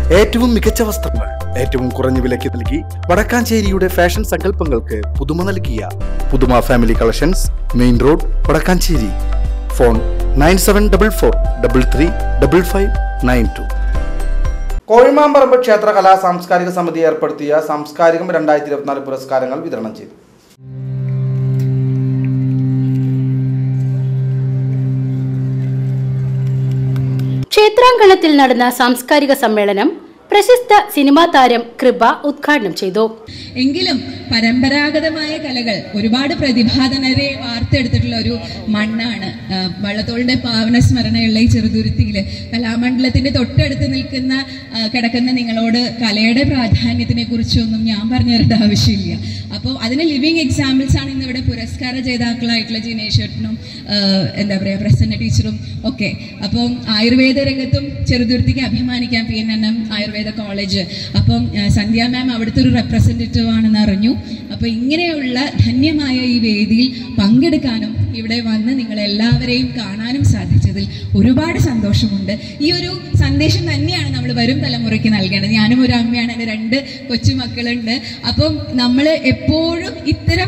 ഏറ്റവും മികച്ച വസ്ത്രങ്ങൾ ഏറ്റവും കുറഞ്ഞ വിലയ്ക്ക് നൽകി വടക്കാഞ്ചേരിയുടെ ഫാഷൻ സങ്കല്പങ്ങൾക്ക് പുതുമ നൽകിയ Puthuma family collections, main road, Vadakkanchery. Phone 9744335592. Kozhimamparamb ക്ഷേത്ര കലാ സാംസ്കാരിക സമിതി ഏർപ്പെടുത്തിയ സാംസ്കാരികം 2024 പുരസ്കാരങ്ങൾ വിതരണം ചെയ്തു. ക്ഷേത്രാങ്കണത്തിൽ നടന്ന സാംസ്കാരിക സമ്മേളനം പ്രശസ്ത സിനിമാ താരം കൃപ ഉദ്ഘാടനം ചെയ്തു. എങ്കിലും പരമ്പരാഗതമായ കലകൾ ഒരുപാട് പ്രതിഭാധനരെ വാർത്തെടുത്തിട്ടുള്ള ഒരു മണ്ണാണ് വള്ളത്തോളിന്റെ പാവന സ്മരണയുള്ള ഈ ചെറുതുരുത്തിയിൽ. കലാമണ്ഡലത്തിന്റെ തൊട്ടടുത്ത് കിടക്കുന്ന നിങ്ങളോട് കലയുടെ പ്രാധാന്യത്തിനെ കുറിച്ചൊന്നും ഞാൻ പറഞ്ഞു തരേണ്ട ആവശ്യമില്ല. അപ്പോൾ അതിന് ലിവിങ് എക്സാമ്പിൾസ് ആണ് ഇന്നിവിടെ പുരസ്കാര ജേതാക്കളായിട്ടുള്ള ജിനേശ്വരനും എന്താ പറയുക പ്രസന്ന ടീച്ചറും ഒക്കെ. അപ്പം ആയുർവേദ രംഗത്തും ചെറുതുരുത്തിക്ക് അഭിമാനിക്കാം. PNNM Ayurveda college. അപ്പം സന്ധ്യ മാം അവിടുത്തെ ഒരു റെപ്രസെൻറ്റേറ്റീവ് ആണെന്ന് അറിഞ്ഞു. അപ്പോൾ ഇങ്ങനെയുള്ള ധന്യമായ ഈ വേദിയിൽ പങ്കെടുക്കാനും ഇവിടെ വന്ന് നിങ്ങളെല്ലാവരെയും കാണാനും സാധിച്ചതിൽ ഒരുപാട് സന്തോഷമുണ്ട്. ഈ ഒരു സന്ദേശം തന്നെയാണ് നമ്മൾ വരും തലമുറയ്ക്ക് നൽകേണ്ടത്. ഞാനും ഒരു അമ്മയാണ്, എൻ്റെ 2 കൊച്ചുമക്കളുണ്ട്. അപ്പം നമ്മൾ എപ്പോഴും ഇത്തരം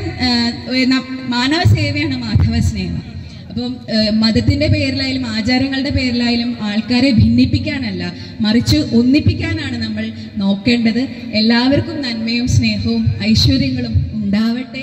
മാനവ സേവയാണ് മാധവ സ്നേഹം. അപ്പം മതത്തിന്റെ പേരിലായാലും ആചാരങ്ങളുടെ പേരിലായാലും ആൾക്കാരെ ഭിന്നിപ്പിക്കാനല്ല, മറിച്ച് ഒന്നിപ്പിക്കാനാണ് നമ്മൾ നോക്കേണ്ടത്. എല്ലാവർക്കും നന്മയും സ്നേഹവും ഐശ്വര്യങ്ങളും ഉണ്ടാവട്ടെ.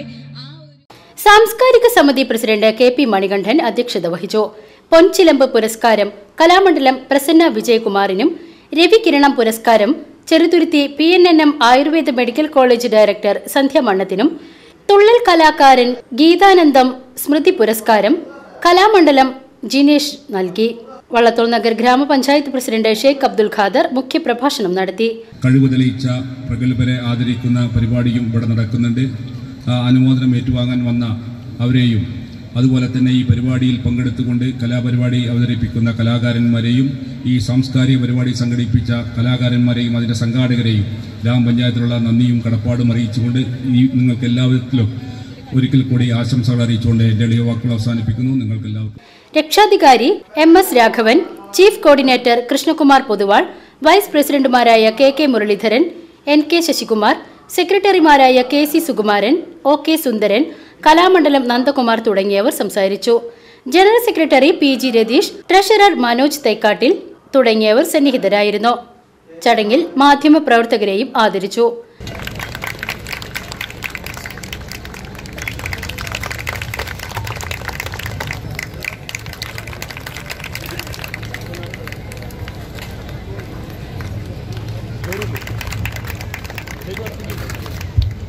സാംസ്കാരിക സമിതി പ്രസിഡന്റ് KP മണികണ്ഠൻ അധ്യക്ഷത വഹിച്ചു. പൊൻചിലമ്പ് പുരസ്കാരം കലാമണ്ഡലം പ്രസന്ന വിജയകുമാറിനും, രവികിരണം പുരസ്കാരം Cheruthuruthy PNNM Ayurveda medical college director Sandhya മണ്ണത്തിനും, തുള്ളൽ കലാകാരൻ ഗീതാനന്ദം സ്മൃതി പുരസ്കാരം കലാമണ്ഡലം ജിനേഷ് നൽകി. വള്ളത്തോൾ നഗർ ഗ്രാമപഞ്ചായത്ത് പ്രസിഡന്റ് ഷെയ്ഖ് അബ്ദുൽ ഖാദർ മുഖ്യപ്രഭാഷണം നടത്തി. കഴിവ് തെളിയിച്ച പ്രഗത്ഭരെ ആദരിക്കുന്ന പരിപാടിയും ഇവിടെ നടക്കുന്നുണ്ട്. അനുമോദനം ഏറ്റുവാങ്ങാൻ വന്ന അവരെയും അതുപോലെ തന്നെ ഈ പരിപാടിയിൽ പങ്കെടുത്തുകൊണ്ട് കലാപരിപാടി അവതരിപ്പിക്കുന്ന കലാകാരന്മാരെയും ഈ സാംസ്കാരിക പരിപാടി സംഘടിപ്പിച്ച കലാകാരന്മാരെയും അതിൻ്റെ സംഘാടകരെയും ഗ്രാമപഞ്ചായത്തിലുള്ള നന്ദിയും കടപ്പാടും അറിയിച്ചുകൊണ്ട് ഈ നിങ്ങൾക്ക് എല്ലാവരിലും ഒരിക്കൽ കൂടി ആശംസകൾ അറിയിച്ചുകൊണ്ട് എൻ്റെ എളിയ വാക്കുകൾ അവസാനിപ്പിക്കുന്നു. നിങ്ങൾക്ക് എല്ലാവർക്കും. രക്ഷാധികാരി MS Raghavan, chief coordinator Krishnakumar Poduval, vice പ്രസിഡന്റുമാരായ KK മുരളീധരൻ, NK ശശികുമാർ, സെക്രട്ടറിമാരായ KC സുകുമാരൻ, OK സുന്ദരൻ, കലാമണ്ഡലം നന്ദകുമാർ തുടങ്ങിയവർ സംസാരിച്ചു. General secretary PG Ratheesh, treasurer Manoj Thaikkattil തുടങ്ങിയവർ സന്നിഹിതരായിരുന്നു. ചടങ്ങിൽ മാധ്യമപ്രവർത്തകരെയും ആദരിച്ചു.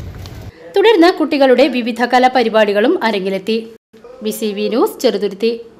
തുടർന്ന് കുട്ടികളുടെ വിവിധ കലാപരിപാടികളും അരങ്ങിലെത്തി. BCV news Cheruthuruthy.